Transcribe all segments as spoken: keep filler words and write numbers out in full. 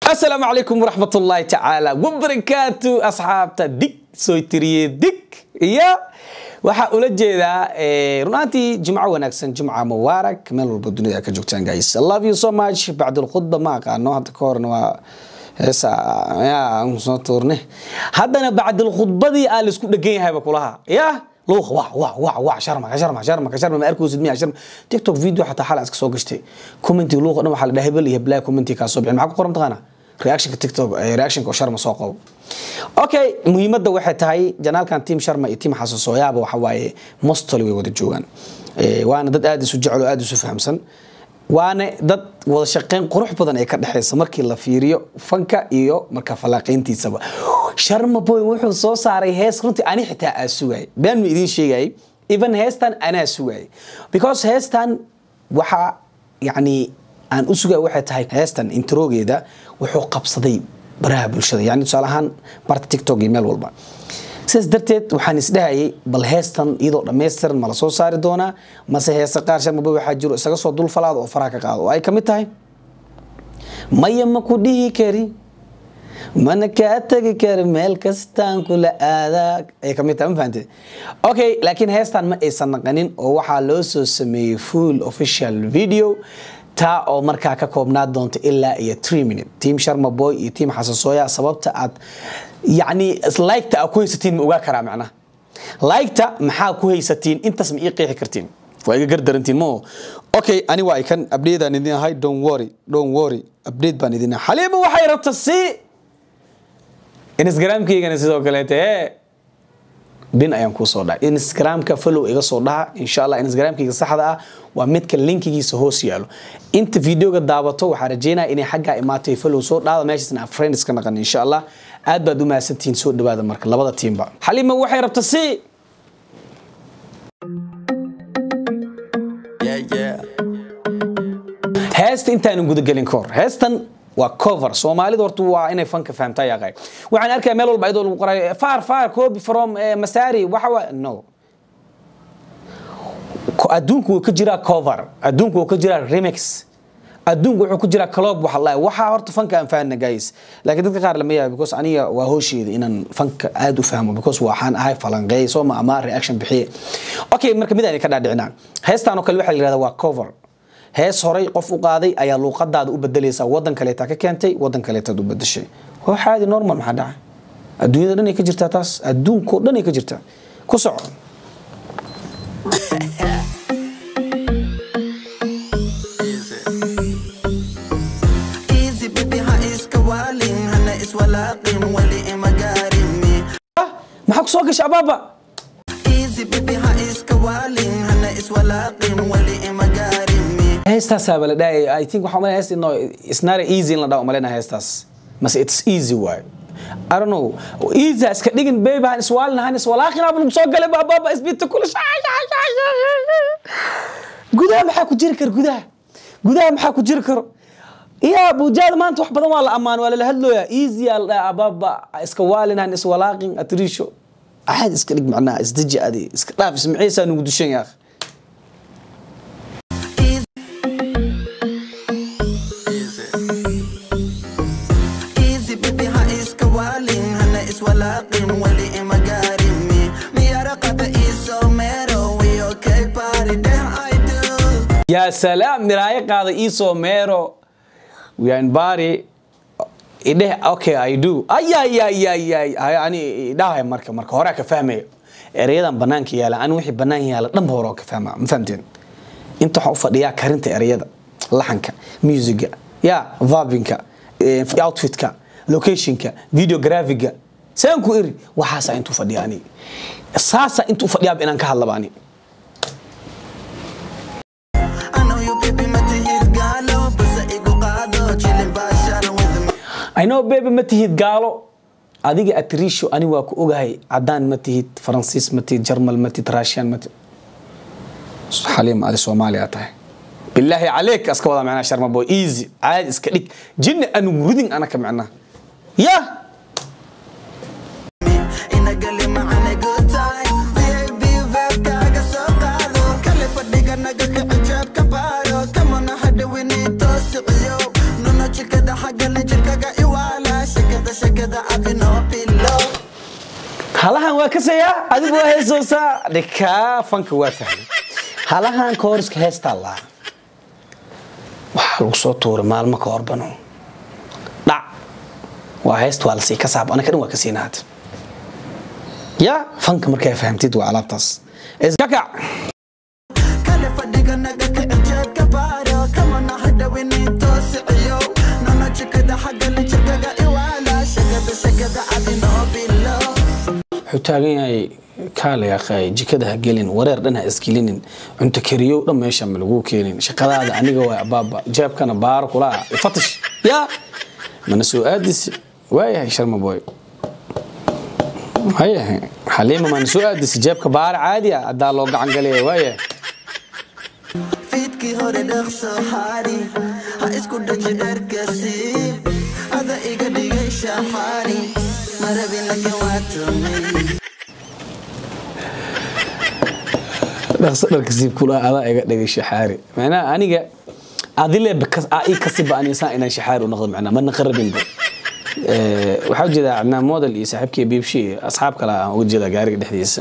السلام عليكم ورحمة الله تعالى وبركاته أصحاب تدك سويتري دك يا waxa ula jeeda ee runtii jumco wanaagsan jumco mubarak meel walba dunida ka joogtaan guys I love you so much بعد الخطبه ما qaano hadda ka horna waa heesa ya aan soo toorne haddana بعد الخطبadii aan isku dhagan yahay ba kulaha ya loo waa waa waa waa sharma sharma sharma sharma ma arko sidmiya sharma tiktok video hatta xal iska soo gashtay comment loo qodon waxa la dhahay bal iyo black comment ka soo bixin maxaa ku qoran taqana reaction ka tiktok reaction ka sharma soo qabo okay muhiimadda waxay tahay janaalkan team sharma iyo team xasuusooyaaba waxa waaye mostly way wada joogan ee waana dad aad isu jecel oo aad isu fahamsan waana dad wada shaqeyn qurux badan ay ka dhaxayso markii la fiiriyo fanka iyo marka falaaqeyntiisaba sharma boy wuxuu soo saaray hees runtii ani xitaa aasugay baan ma idin sheegay even heestan ana aasugay because heestan waxa yani aan u sugay waxay tahay heestan introgeeda wuxuu qabsaday baraha bulshada yani tusaalahan barta tiktok iyo meel walba sidaas darteed waxaan isdhahayay bal heestan iyadoo dhameystiran ma la soo saari doonaa mase heesa qaar sharma boy waxaa jiro isaga soo dul falaado oo faraha ka qaado oo ay ka mid tahay maya ma ku dhihi kari mana ka tagi kari meel kastaan kula aadaa ay ka mid tahay ma fahantay okay laakiin heestan ma aysan naqanin oo waxaa loo soo sameeyey full official video ta oo markaa ka koobnaa doonto ilaa iyo three minutes team sharma boy iyo team xasuusooya sababta aad yani like ta ku haysatiin ma uga kara macna like ta maxaa ku haysatiin intaas ma ii qeexi kartiin waa iga gardarantiin mo okay ani waa kan update aan idin ahay don't worry don't worry update baan idin xaliima waxay rabtaa si Instagram-keygana sidoo kale ee bin ayaan ku soo dhaay Instagram-ka follow iga soo dhaha insha Allah Instagram-keyga saxda ah waa midka linkigiisa hoos yaalo inta video-ga daabato waxa rajeenaa inay xagga imaatay follow soo dhaada meeshasna friends ka naqan insha Allah aad baad u maasantiin soo dhawaada marka labada teamba xalima waxay rabtaa si yeah yeah heesta intaan guda galin koor heestan waa cover Soomaalida hortu waa inay fanka fahamtaa yaqay waxaan arkay meel walba idoo lagu qoray far far copy from Masari waxa waa no adduunku ka jira cover adduunku ka jira remix adduunku wuxuu ku jira club waxa la waxa horta fanka aan fahanna guys laakiin dadka qaar lama yahay because aniga waa hoosheeda inaan fanka aad u fahmo because waxaan ahay falanqeey soo ma ama reaction bixiye okay marka mid aan ka dhaadhicinaa heestaan oo kale waxa la yiraahdaa waa cover hees horay qof u qaaday ayaa luuqadaada u bedelaysa wadan kale ta ka keentay wadan kale ta u bedeshay waxa aad normal maxaa dhacay adduunyada dhan ay ka jirtaa taas adduunka dhan ay ka jirtaa ku soco easy baby ha iska waalin hana iswalaaqin wali imagaarimi maxaa ku soo gashay ababa easy baby ha iska waalin hana iswalaaqin wali imagaarimi heestas baa la dhaay I think waxa ma hees no it's not easy in la dhaw malena heestas mas it's easy way I don't know easy iska dhigin baby han iswaalna han iswalaaqina bal soo galay baba isbita kula gudaha maxaa ku jiri kar gudaha gudaha maxaa ku jiri karo iya bujaad maanta wax badan waa la amaan waa la hadlooya easy al baba iska waalina han iswalaaqin atrisho aad iska dhig macnaa isdaji adi iska dhaaf ismaciisa nugu dushan yaa يا سلام مراية قاعدة إيسو ميرو ويان باري إيه أوكي I do أي أي أي أي أي يعني ده هاي مركب مركب هراك فهمي أريدا بنانك يالا أنا وحي بنان يالا لم هراك فهمه مفهمتين أنت حوفر يا كارنت أريدا لحنك ميوزك يا فابينك في أوتفيتك لوكيشنك فيديو جرافيك سانكو إيري وحاسة أنتو فدياني ساسة أنتو فديا بإنك هاللباني I know baby ما تهيد قالوا أديك أتريشو أنا واقو أوجاي عدان ما تهيد فرنسيس ما تهيد جرمال ما تهيد راشيان ما تهيد حليم على سومالي أتاه بالله عليك أسكوا معنا شرم بوي إيزي عادي إسكاليك جن أنا ورودين أنا كمعنا يا حق اللي جركا halahan waa ka saya adigu waa heesoosa dhika fanka waa fahmay halahan koorska heesta la waxa lagu soo tuuray maalmo ka horbano dhac waa heest waa la sii ka saab ana kadin waa ka siinaad ya fanka markay fahamtid waa alaabtaas isgaka kale fadhiga naga ka injeed ka baaro kama nahada wini toosiyo nana jikada xaga la jikaga iwala shagada shagada adina billah xutaagan yahay kaale akhay jikada ha gelin wareer dhan ha iskilinin cunto kariyo dhan meesha ma lagu keenin shaqadaada aniga waa baaba jeebkana baar kula ifatish ya mana soo aadis waayahay sharma boy هاي حليمة ما نسوق دي سجاب كبار عادي أدا لو قعن قليه وياه فيتكي هوري دخسو حاري هايسكو دجي دركسي هذا إيقا ديغي شحاري مرابين لك واتمي دخسو دركسي كلها هذا إيقا ديغي شحاري معناه أنيقا أذي بكس آئي كسب أن يسان إنا شحاري ونقض معنا ما نقربين بو waxaa jira عندنا موديل iyo saaxiibkii biibshi asxaab kala aan ugu jeeda gaariga dhexdiisa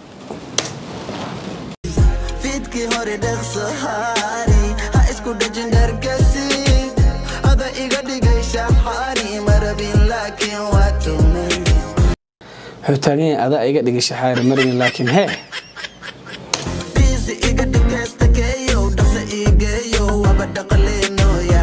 fiidkii hore dhaqso haari ha isku dhajin darkasi hada iga dhigay shaxari marabin laakiin waa tumay xutageen ada iga dhigay shaxari marabin laakiin he busy iga dhigaysta kayo dhaqso igeeyo waba dhaqleeno ya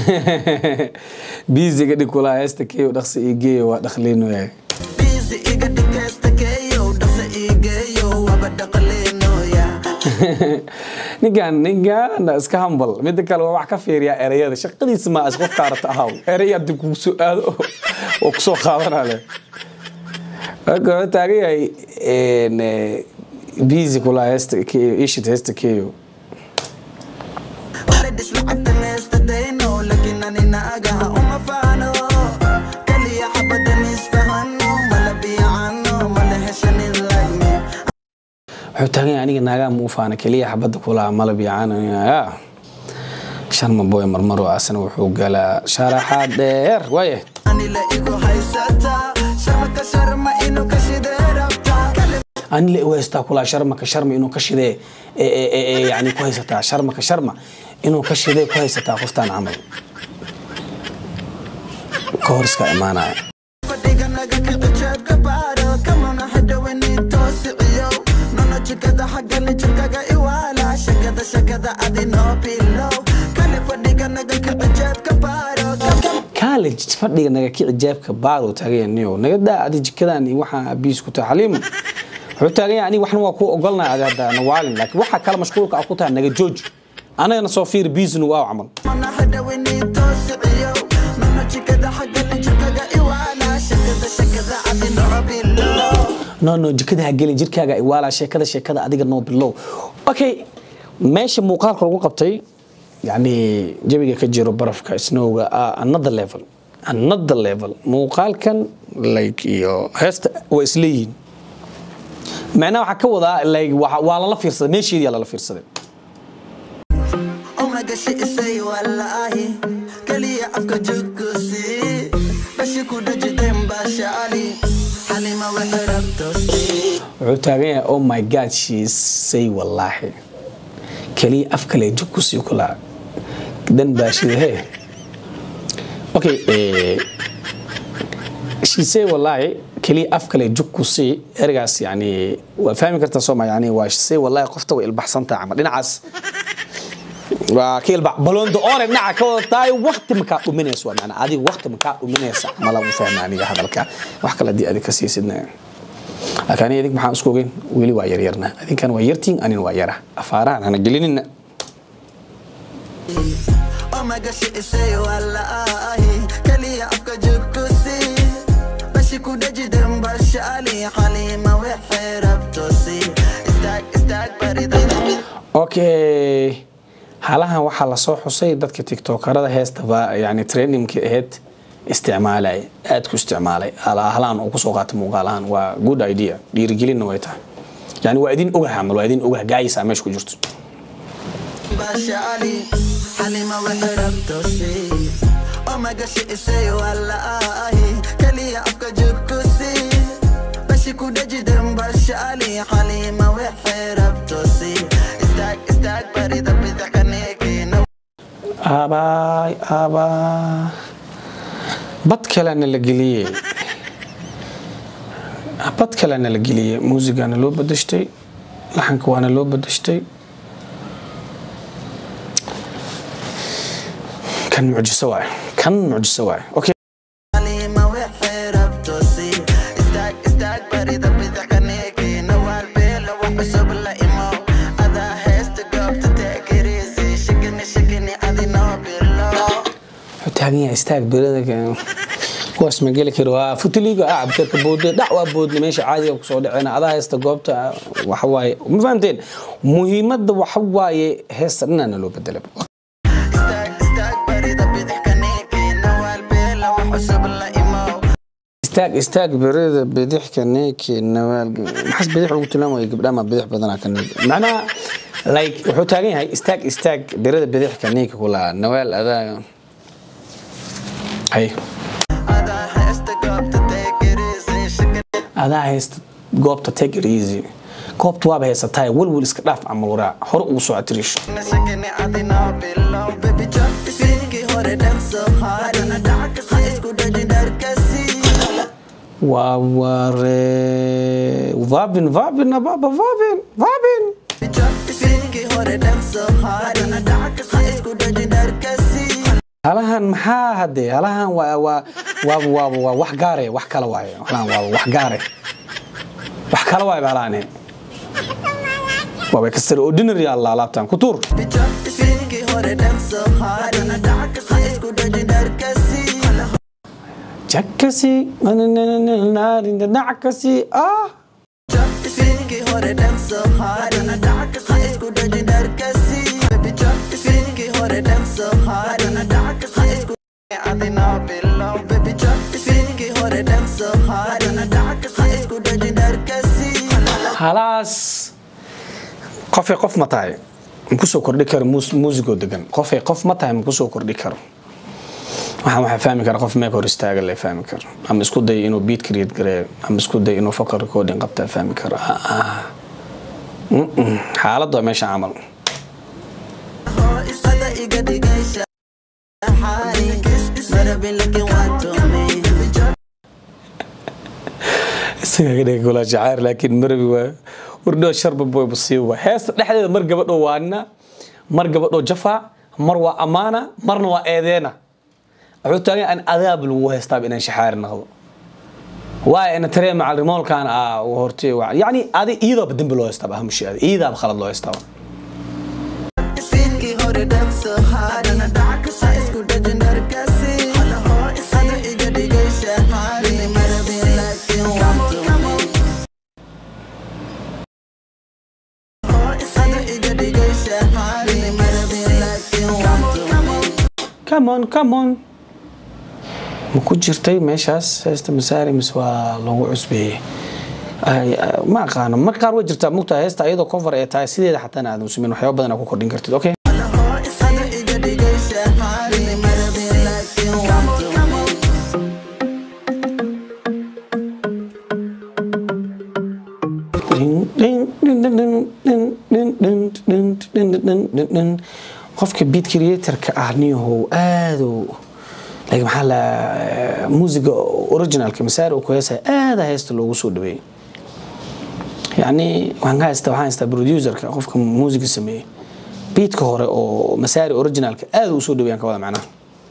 busy iga dhig kula heesta kayo dhaqso igeeyo waa dhaqleeno ya busy iga dhigaysta kayo dhaqso igeeyo waba dhaqleeno ya ninkan ninkan iska humble mid kale waa wax ka fiiriya erayada shaqadiisa ma as qof kaarta ahaw erayada ku soo aado oo ku soo qaadanale aga taagay een busy kula heesta kayo ishid heesta kayo لكن أنا ناقها وما فانو كلي حبدا نسفهنو ملا بيعنو ملا هشني اللقمي حتى يعني ناقها مو فانا كلي حبدا كلها ملا بيعنو يا شرم بوي مرمرو عسن وحوق لا شرحات دير ويه أني لاقيكو هايساتا شرمك شرم إنو كشدي ربطا أني لاقيكو هايساتا كلها شرمك شرم إنو كشدي يعني كويستا شرمك شرم إنه كشيء كويسة قفتان عمل كورس كإمانة كالج فدي إنك كعجاب كبار وتغير نيو نقدر أدي كذا إني وح بيس كنت حليم حتى يعني وحنا وقو قلنا هذا نوالين لكن وح كلام مشكور كأقوتها إنك جوج أنا أنا صوفير بيزن واو عمل. نو نو جكده هجلي جركها جا إيوالا شيء كذا شيء كذا أديك النوب بالله. أوكي ماشي مقال كل قبطي يعني جبي كجيرو برف كإسنو آه another level another level مقال كان like يو هست وإسليين معناه حكوا ذا like وعلى الله فيرصد ماشي دي على الله فيرصد. قشي إسي والله كلي أفكا جوكوسي بشيكو دجدين باشالي حليمة وحربتوسي عتاقية oh my god she say والله كلي أفكا لي جوكوسي وكلا دن باشي هي اوكي she say والله كلي أفكا لي جوكوسي ارغاس يعني وفاهمي كرتا صوما يعني واش سي والله قفتا وإلبحسنتا عمل لنعاس وكيل بلون دو أورن نعك تاي وقت مكا ومنيس ومعنا هذه وقت مكا ومنيس ما لا مفهم يعني هذا الكلام وحكى لدي هذه كسيسنا لكن هذيك محا اسكوغين ويلي وايريرنا هذيك كان وايرتين أنا وايره أفاران أنا جليننا أما قشي إسي والله كلي أفكا جوكوسي بشيكو دجي دم بشالي حليمة وحربتوسي استاك استاك بريدي أوكي حالها waxaa la soo xusay dadka tiktokerada heestaba yani trainingki aheed isticmaalay aad ku isticmaalay ahlaan oo ku soo qaatay muuqaalahan waa good idea dhiirigelin way tahay yani waa idin ogahay amal waa idin ogahay gaayis meesh ku jirto bashali halima wahrabtosi oma gashi isay wallahi kaliya afka jukkusi bashi ku daji اباي ابا بد كلنا لقليه بد كلنا لقليه موسيقى انا لو بدشتي لحنك وانا لو بدشتي كان معجزه واعي كان معجزه واعي اوكي تاغي استاغ بيرده كواس ما gali karo waa futiliga aab ka boodde dacwa boodle meesha caadi ku soo dhacayna adaa heesta goobta waxa waaye ma fahanteen muhiimadda waxa waaye heesta inaan loo bedelo استاغ استاغ بريده بدح كنيك نوال maxas bidix ugu tilmaamayo gabdhaha ma bidix badana kan macna like wuxuu taagan yahay استاغ استاغ بريده bidix kaniik kula نوال adaa هاي هذا هيست قوبته take it easy قوبته وابه هيستاي ولول اسك داف عمل وراء هور او سو اتريش ووري وفابن فابن بابا فابن فابن هلاهن maxaa hade halahan waa waa waa waa wax gaare wax kala waaye halahan waa wax gaare wax kala waaye balaane waa ka sir ordinary Allah laabtan ku tur jakkasi naar inda nackasi ah خلاص قفي قف متاعي مكسو كردي كر موسيقى دقن قفي قف متاعي مكسو كردي كر waxaan waxa fahmi kara qof meek hor istaaga la fahmi karo ama isku day inuu beat create gareeyo ama isku day inuu fakar recording qabta fahmi karo xaaladda meesha amal isaga kula jacaar laakiin marbi waa wardho sharba boy basiiba hees dhaxdeeda mar gabadho waana mar gabadho jafa mar waa amaana marna waa eedeena wuxuu taagay an adaab lagu heestaa inaan shaxaar naqdo waa in taree macal remote kan ah oo hortay waa yani adi iyada badan loo heestaa aham shay iyada khalad loo heestaa come on come on ما كنت جرتي ماشاس هست مساري مسوا لو عصبي ما قانا ما قار وجرتا مقطع هست ايدو كفر اي تاي سيده حتى انا مسمين waxyaabo badan ku kordhin kartid okay qofka beat creator ka ahniyo aado لكن محل موسيقى اوريجينال كمسار او كويسه هذا هيست لوغو سو دبي يعني وان هيست وان هيست بروديوسر قفك موسيقى سمي بيت كهوره او مسار اوريجينال هذا سو دبي كودا معناها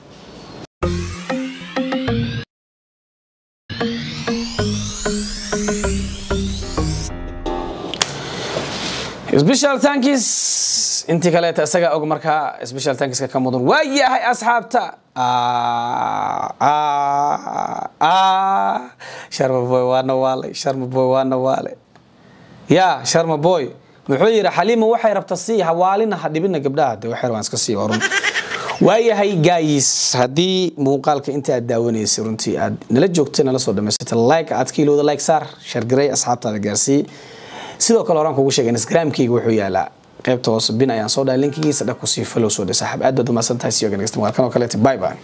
سبيشال ثانكس انت كليت اسغا اوغ marka سبيشال ثانكس ka mudan waayahay asxaabta ah ah ah sharma boy waana waale sharma boy waana waale ya sharma boy wuxuu yiri xaliima waxay rabtaa si hawaalina hadibina gabdhaha waxay rabaan iska sii warun waayahay guys hadii muuqaalka inta aad daawanaysid runtii aad nala joogteen nala soo dhameysatay like aad kiilooda like saar share garay asxaabtaada gaarsii sidoo kale oran kugu sheegay Instagram-kayga wuxuu yaalaa qaybta hoose bin ayaan soo dhahay linkigiisa dhaq ku sii follow soo dhahay saaxiib aad baad u maasantahay si yoga next markan oo kale bye bye